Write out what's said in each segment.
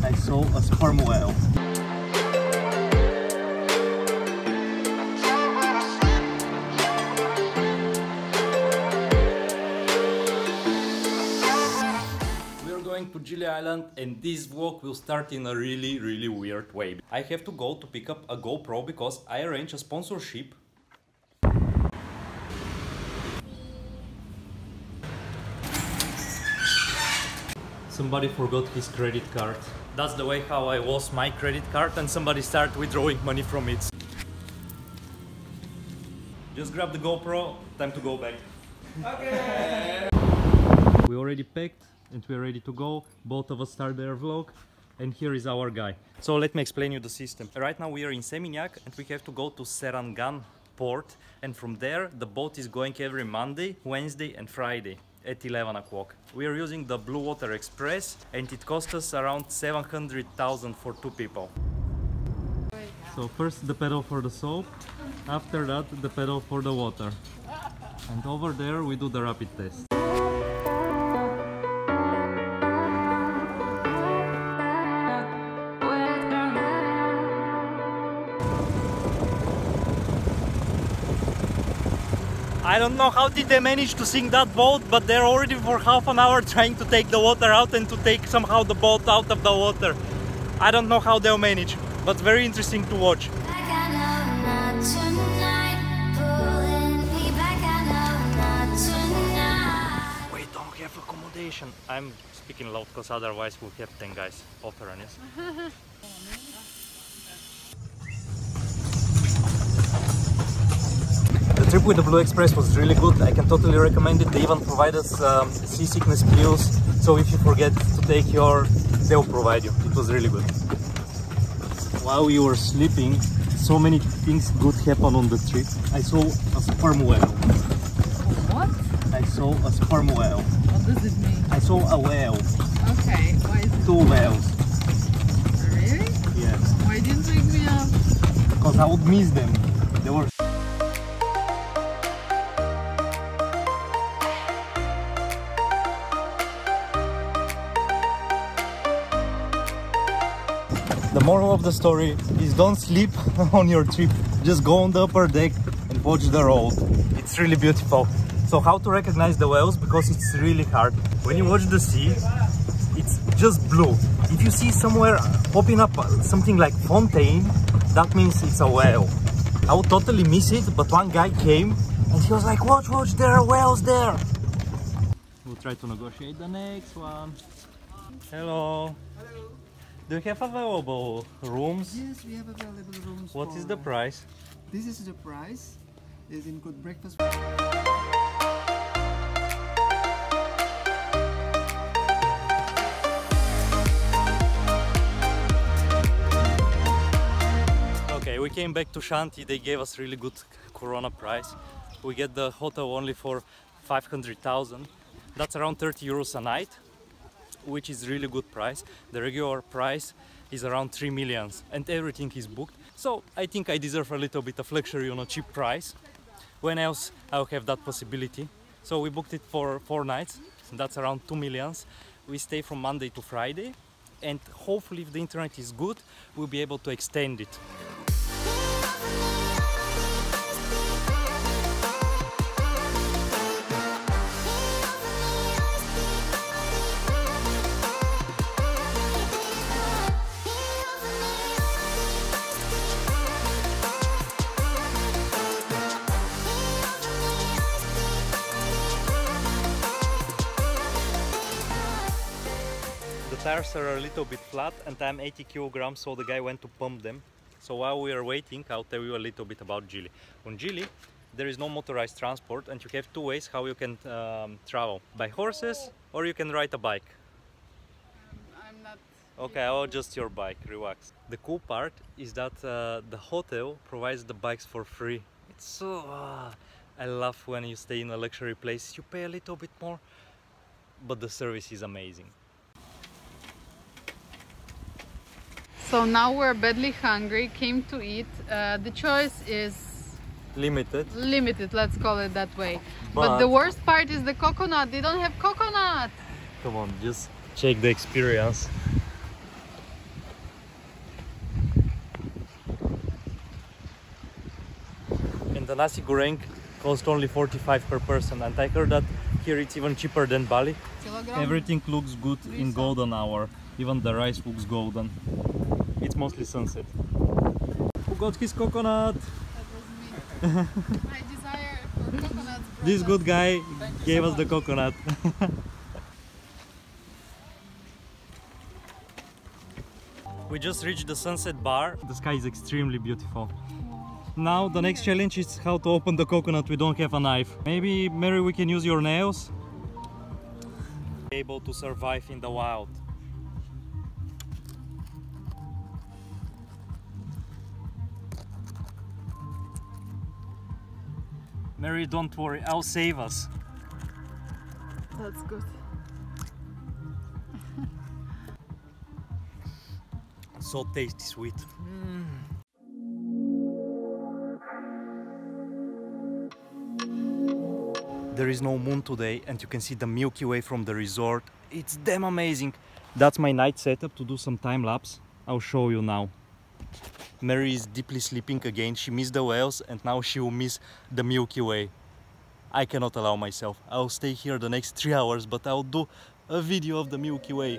I saw a sperm whale. To Gili Island, and this vlog will start in a really weird way. I have to go to pick up a GoPro because I arranged a sponsorship. Somebody forgot his credit card. That's the way how I lost my credit card, and somebody started withdrawing money from it. Just grab the GoPro, time to go back. Okay. We already packed and we're ready to go. Both of us start their vlog, and here is our guy. So let me explain you the system. Right now we are in Seminyak and we have to go to Serangan port, and from there the boat is going every Monday, Wednesday and Friday at 11 o'clock. We are using the Blue Water Express and it costs us around 700,000 for 2 people. So first the pedal for the soap, after that the pedal for the water, and over there we do the rapid test. I don't know how did they manage to sink that boat, but they're already for half an hour trying to take the water out and to take somehow the boat out of the water. I don't know how they'll manage, but very interesting to watch. We don't have accommodation. I'm speaking loud because otherwise we'll have 10 guys offering us. The trip with the Blue Express was really good. I can totally recommend it. They even provide us seasickness pills, so if you forget to take your, they'll provide you. It was really good. While we were sleeping, so many things good happened on the trip. I saw a sperm whale. What? I saw a sperm whale. What does it mean? I saw a whale. Okay, why is it? 2 whales. Really? Yes. Why didn't you wake me up? Because I would miss them. They were The moral of the story is don't sleep on your trip. Just go on the upper deck and watch the road. It's really beautiful. So how to recognize the whales? Because it's really hard. When you watch the sea, it's just blue. If you see somewhere popping up something like fontaine, that means it's a whale. I would totally miss it, but one guy came and he was like, watch, there are whales there. We'll try to negotiate the next one. Hello. Hello. Do you have available rooms? Yes, we have available rooms. What is the price? This is the price. Is include breakfast. Okay, we came back to Shanti. They gave us really good Corona price. We get the hotel only for 500,000. That's around 30 euros a night, which is really good price. The regular price is around 3 million and everything is booked. So I think I deserve a little bit of luxury on a cheap price. When else I'll have that possibility? So we booked it for 4 nights. That's around 2 million. We stay from Monday to Friday, and hopefully if the internet is good, we'll be able to extend it. The tires are a little bit flat and I'm 80 kilograms, so the guy went to pump them. So while we are waiting, I'll tell you a little bit about Gili. On Gili, there is no motorized transport and you have 2 ways how you can travel. By horses or you can ride a bike. I'm not... Okay, I'll adjust your bike, relax. The cool part is that the hotel provides the bikes for free. It's so... I love when you stay in a luxury place. You pay a little bit more, but the service is amazing. So now we're badly hungry, came to eat. The choice is Limited, let's call it that way. But But the worst part is the coconut. They don't have coconut. come on, just check the experience. the nasi goreng cost only 45 per person, and I heard that here it's even cheaper than Bali. Everything looks good in golden hour, even the rice looks golden. It's mostly sunset. Who got his coconut? That was me. My desire for coconuts. This good guy gave us the coconut. We just reached the sunset bar. The sky is extremely beautiful. Now the next challenge is how to open the coconut. We don't have a knife. Maybe, Mary, we can use your nails? Able to survive in the wild. Mary, don't worry, I'll save us. That's good. So tasty, sweet. There is no moon today and you can see the Milky Way from the resort. It's damn amazing. That's my night setup to do some time lapse. I'll show you now. Mary is deeply sleeping again. She missed the whales and now she will miss the Milky Way. I cannot allow myself. I'll stay here the next 3 hours, but I'll do a video of the Milky Way.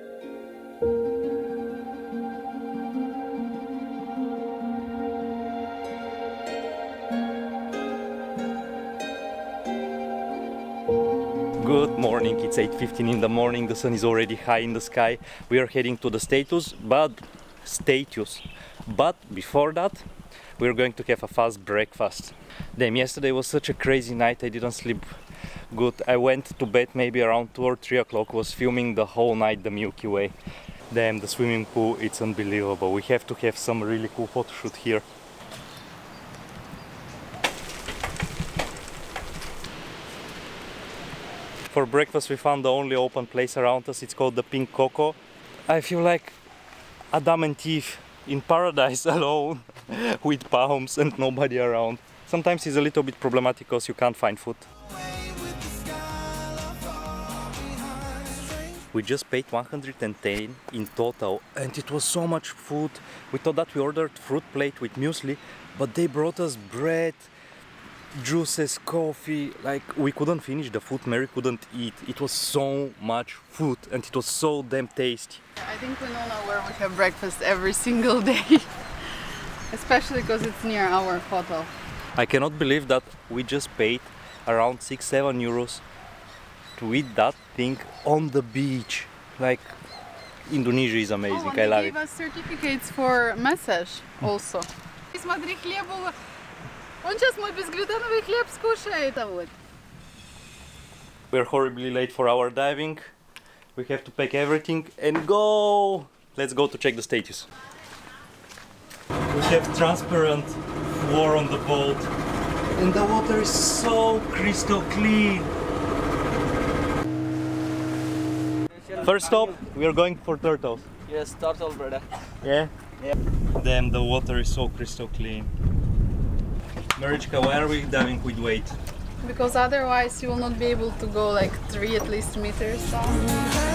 Good morning, it's 8:15 in the morning, the sun is already high in the sky. We are heading to the status, but before that we're going to have a fast breakfast. Damn, yesterday was such a crazy night, I didn't sleep good. I went to bed maybe around 2 or 3 o'clock, was filming the whole night the Milky Way. Damn, the swimming pool, it's unbelievable. We have to have some really cool photo shoot here. For breakfast we found the only open place around us, it's called the Pink Coco. I feel like Adam and Eve in paradise alone with palms and nobody around. Sometimes it's a little bit problematic because you can't find food. We just paid 110 in total and it was so much food. We thought that we ordered fruit plate with muesli, but they brought us bread, juices, coffee. Like, we couldn't finish the food, Mary couldn't eat. It was so much food and it was so damn tasty. I think we know now where we have breakfast every single day. Especially because it's near our hotel. I cannot believe that we just paid around 6-7 euros to eat that thing on the beach. Like, Indonesia is amazing, I love it. They gave us certificates for massage also. Смотри, хлебу. Он сейчас мой безглютеновый хлеб скушает. We're horribly late for our diving. We have to pack everything and go! Let's go to check the status. We have transparent floor on the boat and the water is so crystal clean. First stop, we are going for turtles. Yes, turtle, brother. Yeah? Yeah. Damn, the water is so crystal clean. Marichka, why are we diving with weight? Because otherwise you will not be able to go like 3 at least meters down.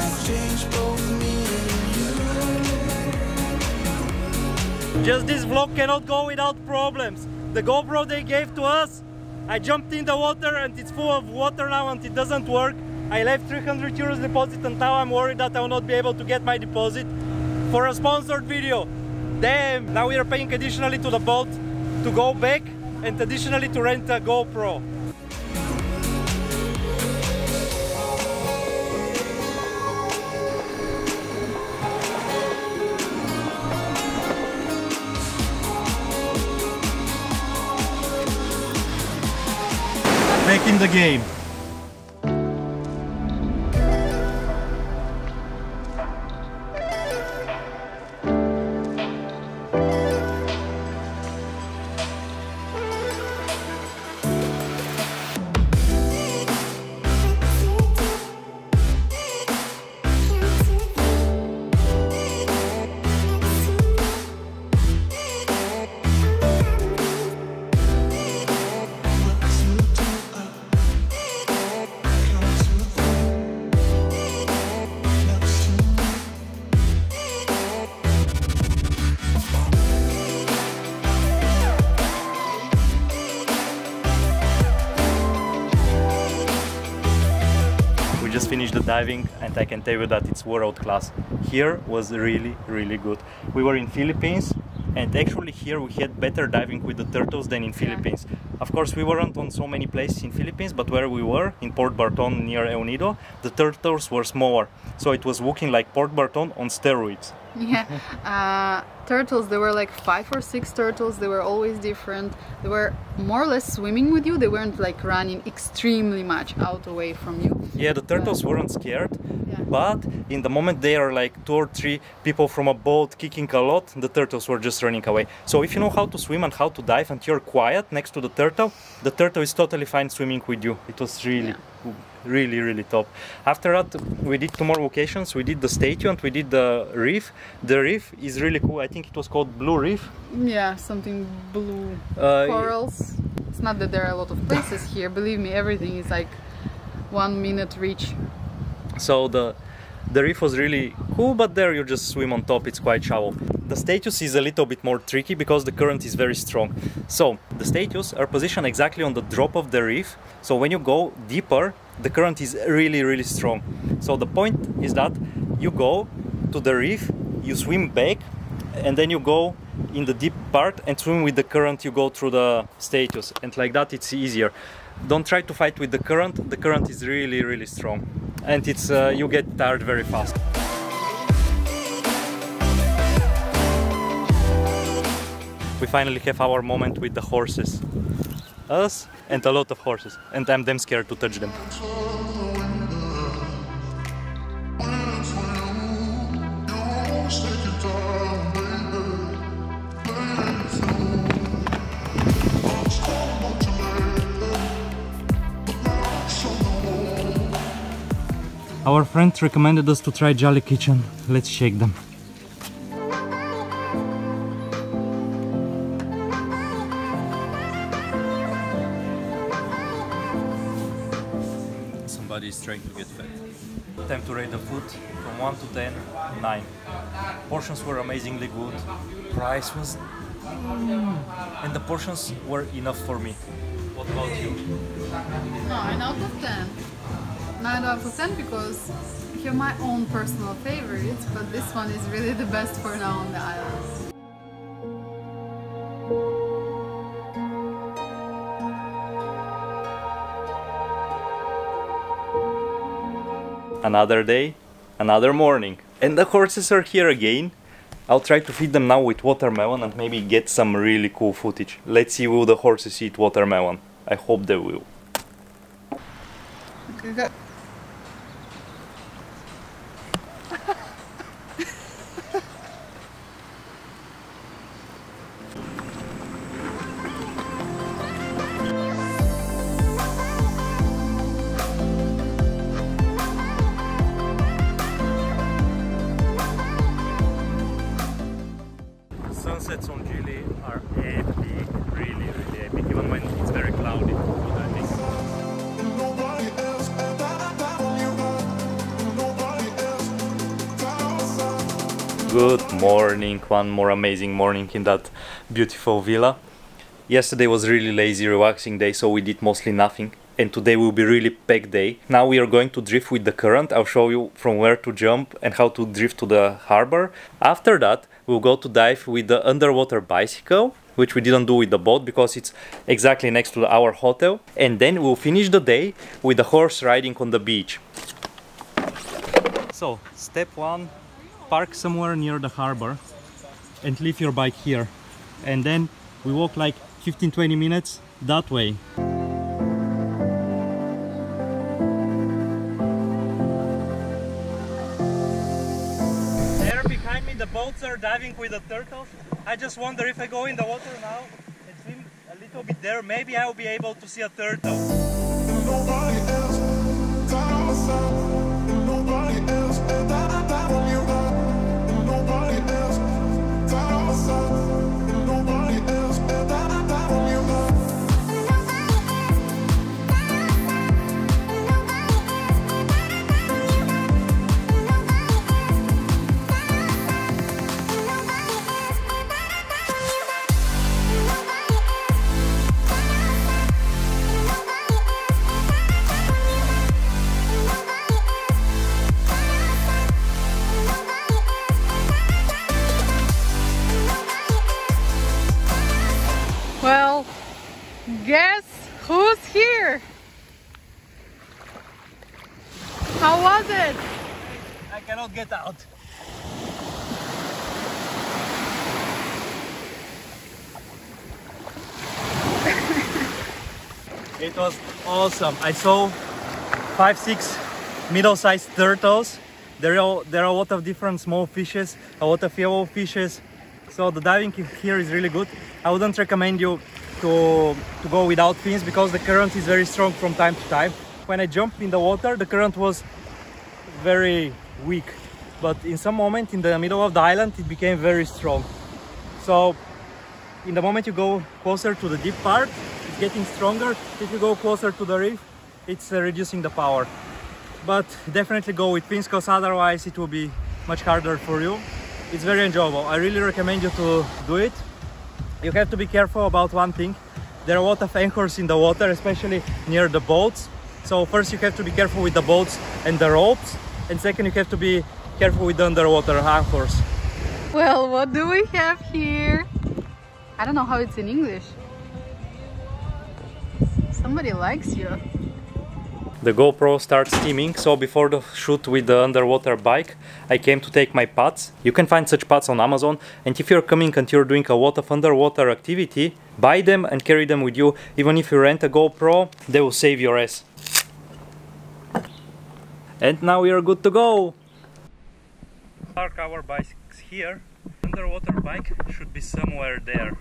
Just this vlog cannot go without problems. The GoPro they gave to us, I jumped in the water and it's full of water now and it doesn't work. I left 300 euros deposit and now I'm worried that I will not be able to get my deposit for a sponsored video. Damn! Now we are paying additionally to the boat to go back and additionally to rent a GoPro. Back in the game. finished the diving and I can tell you that it's world class. Here was really good. We were in Philippines and actually here we had better diving with the turtles than in Philippines. Of course we weren't on so many places in Philippines, but where we were, in Port Barton near El Nido, the turtles were smaller. So it was looking like Port Barton on steroids. Yeah, turtles, there were like 5 or 6 turtles, they were always different. They were more or less swimming with you, they weren't like running extremely much out away from you. Yeah, the turtles weren't scared, but in the moment they are like 2 or 3 people from a boat kicking a lot, the turtles were just running away. So if you know how to swim and how to dive and you're quiet next to the turtle is totally fine swimming with you. It was really top. After that we did 2 more locations. We did the statue and we did the reef. The reef is really cool. I think it was called Blue Reef. Yeah, something blue corals. It's not that there are a lot of places here, believe me, everything is like 1 minute reach. So the reef was really cool, but there you just swim on top, it's quite shallow. The statues is a little bit more tricky because the current is very strong. So the statues are positioned exactly on the drop of the reef, so when you go deeper the current is really strong. So the point is that you go to the reef, you swim back, and then you go in the deep part and swim with the current, you go through the statues, and like that it's easier. Don't try to fight with the current is really strong, and it's you get tired very fast. We finally have our moment with the horses. Us and a lot of horses, and I'm damn scared to touch them. Our friend recommended us to try Gili kitchen. Let's shake them. Somebody is trying to get fat. Time to rate the food from 1 to 10, 9. Portions were amazingly good. Price was... and the portions were enough for me. What about you? 9 out of 10. 9 out of 10 because I have my own personal favorites, but this one is really the best for now on the islands. Another day, another morning, and the horses are here again. I'll try to feed them now with watermelon and maybe get some really cool footage. Let's see, will the horses eat watermelon? I hope they will. Okay, go. Sunsets on Gili are epic, really epic, even when it's very cloudy. Good morning, one more amazing morning in that beautiful villa. Yesterday was really lazy, relaxing day, so we did mostly nothing. And today will be really packed day. Now we are going to drift with the current. I'll show you from where to jump and how to drift to the harbor. After that, we'll go to dive with the underwater bicycle, which we didn't do with the boat because it's exactly next to our hotel. And then we'll finish the day with the horse riding on the beach. So, step 1, park somewhere near the harbor and leave your bike here. And then we walk like 15-20 minutes that way. The boats are diving with the turtles. I just wonder if I go in the water now and swim a little bit there, maybe I'll be able to see a turtle. Guess who's here? How was it? I cannot get out. It was awesome. I saw 5-6 middle-sized turtles. There are a lot of different small fishes, a lot of yellow fishes. So the diving here is really good. I wouldn't recommend you to go without fins because the current is very strong from time to time. When I jumped in the water, the current was very weak, but in some moment in the middle of the island it became very strong. So in the moment you go closer to the deep part, it's getting stronger. If you go closer to the reef, it's reducing the power. But definitely go with fins because otherwise it will be much harder for you. It's very enjoyable. I really recommend you to do it. You have to be careful about one thing. There are a lot of anchors in the water, especially near the boats. So first you have to be careful with the boats and the ropes, and second you have to be careful with the underwater anchors. Well, what do we have here? I don't know how it's in English. Somebody likes you. The GoPro starts steaming, so before the shoot with the underwater bike, I came to take my pads. You can find such pads on Amazon, and if you're coming and you're doing a lot of underwater activity, buy them and carry them with you. Even if you rent a GoPro, they will save your ass. And now we are good to go! Park our bikes here. Underwater bike should be somewhere there.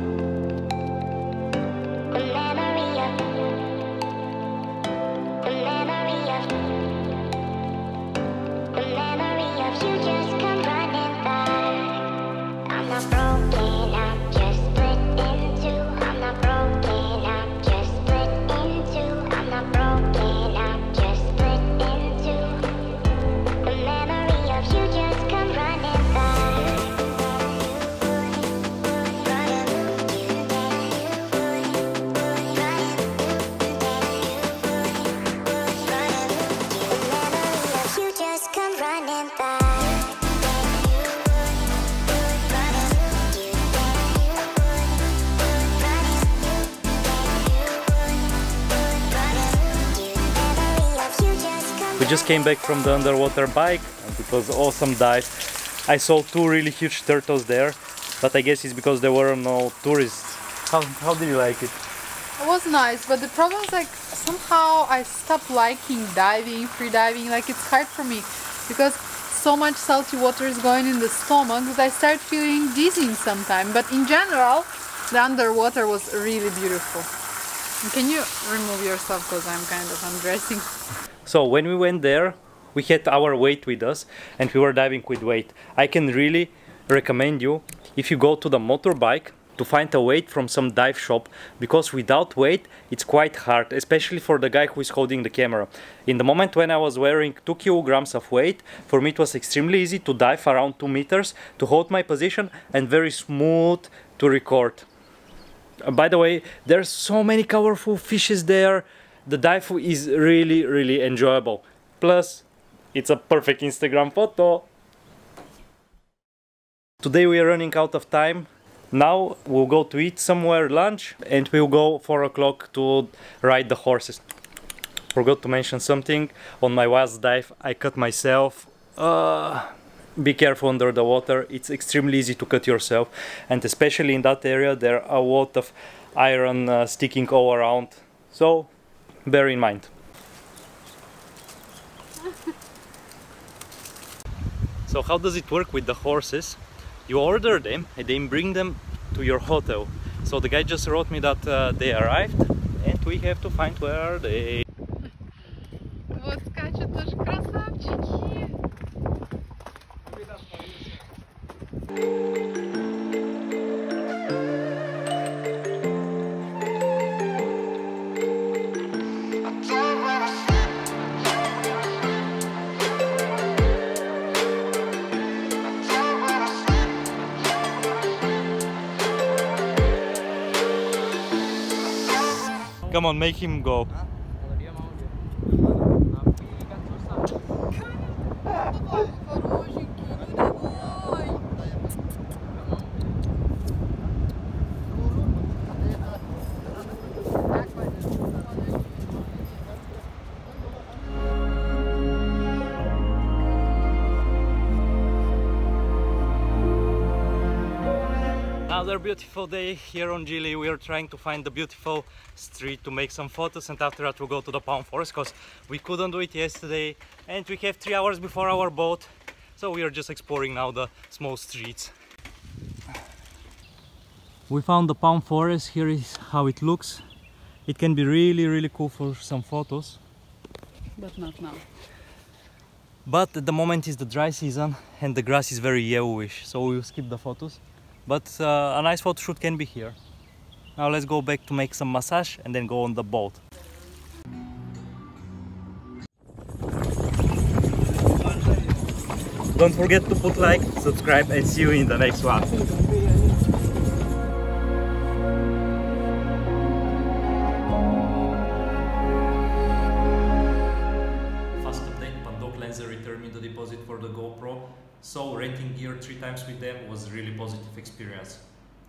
We just came back from the underwater bike and it was an awesome dive. I saw 2 really huge turtles there, but I guess it's because there were no tourists. How did you like it? It was nice, but the problem is like somehow I stopped liking diving, free diving. Like it's hard for me because so much salty water is going in the stomach that I start feeling dizzy sometimes. But in general, the underwater was really beautiful. And can you remove yourself because I'm kind of undressing? So when we went there, we had our weight with us and we were diving with weight. I can really recommend you, if you go to the motorbike, to find a weight from some dive shop, because without weight it's quite hard, especially for the guy who is holding the camera. In the moment when I was wearing 2 kilograms of weight, for me it was extremely easy to dive around 2 meters, to hold my position, and very smooth to record. By the way, there's so many colorful fishes there. The dive is really enjoyable. Plus, it's a perfect Instagram photo. Today we are running out of time. Now we'll go to eat somewhere lunch and we'll go 4 o'clock to ride the horses. Forgot to mention something. On my last dive I cut myself. Be careful under the water. It's extremely easy to cut yourself, and especially in that area there are a lot of iron sticking all around. So bear in mind. So how does it work with the horses? You order them and they bring them to your hotel. So the guy just wrote me that they arrived and we have to find where are they. Вот скачут наши красавчики. Come on, make him go. Another beautiful day here on Gili. We are trying to find the beautiful street to make some photos, and after that we'll go to the palm forest because we couldn't do it yesterday and we have 3 hours before our boat, so we are just exploring now the small streets. We found the palm forest. Here is how it looks. It can be really cool for some photos, But not now. but at the moment is the dry season and the grass is very yellowish, so we'll skip the photos. But a nice photo shoot can be here. Now let's go back to make some massage and then go on the boat. Don't forget to put like, subscribe, and see you in the next one. Fast update, Pandok Lenser returned me the deposit for the GoPro. So renting gear 3 times with them was a really positive experience.